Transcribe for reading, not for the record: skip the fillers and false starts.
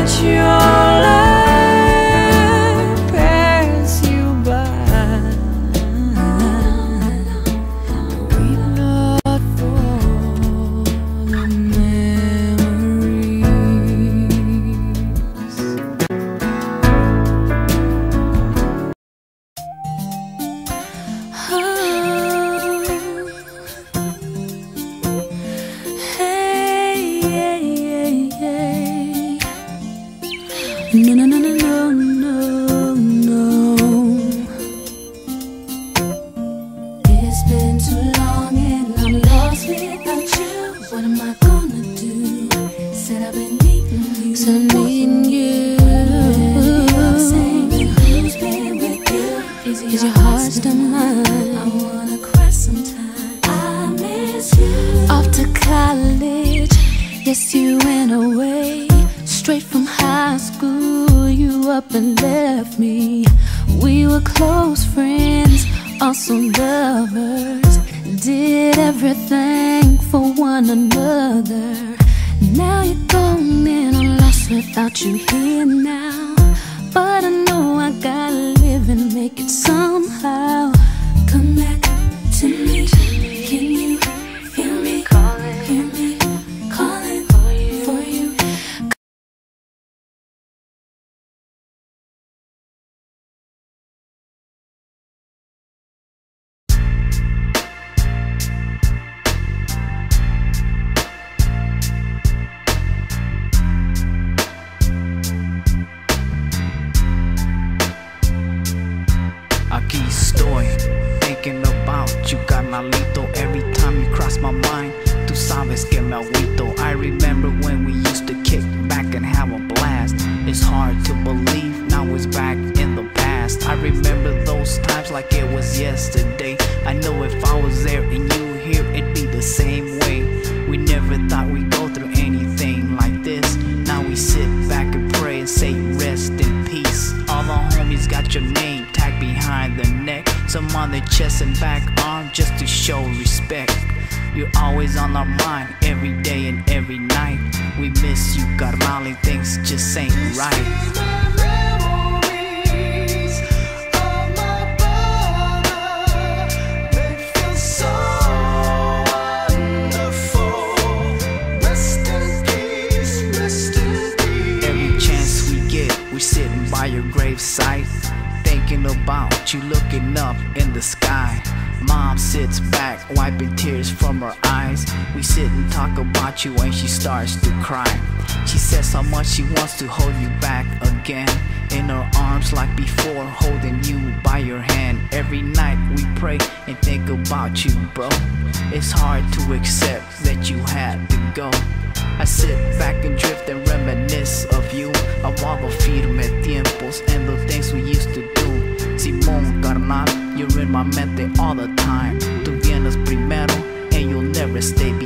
watch your life pass you by. Weep not for the memories. Oh. No, no, no, no, no, no, no. It's been too long and I'm lost without you. What am I gonna do? Said I've been needing you. Said I'm needing you. Saying who's been with you? Is your heart still mine? I wanna cry sometime. I miss you. Off to college. Yes, you went away. Straight from high school, you up and left me. We were close friends, also lovers. Did everything for one another. Now you're gone and I'm lost without you here now. But I know I gotta live and make it somehow. Come back to me. Can you hear me? Hear me calling for you. Aquí estoy, thinking about you, carnalito. Every time you cross my mind, tú sabes que me agüito. I remember when we used to kick back and have a blast. It's hard to believe, now it's back in the past. I remember those times like it was yesterday. I know if I was there and you were here, it'd be the same way. We never thought we'd go through anything like this. Now we sit back and pray and say rest in peace. All the homies got your name tagged behind the neck, some on their chest and back arm just to show respect. You're always on our mind, every day and every night. We miss you, carnal, and things just ain't right. We sitting by your gravesite, thinking about you, looking up in the sky. Mom sits back, wiping tears from her eyes. We sit and talk about you and she starts to cry. She says how much she wants to hold you back again, in her arms like before, holding you by your hand. Every night we pray and think about you, bro. It's hard to accept that you had to go. I sit back and drift and reminisce of you, of all the firme tiempos and the things we used to do. Simón, carnal, you're in my mente all the time. Tú vienes primero and you'll never stay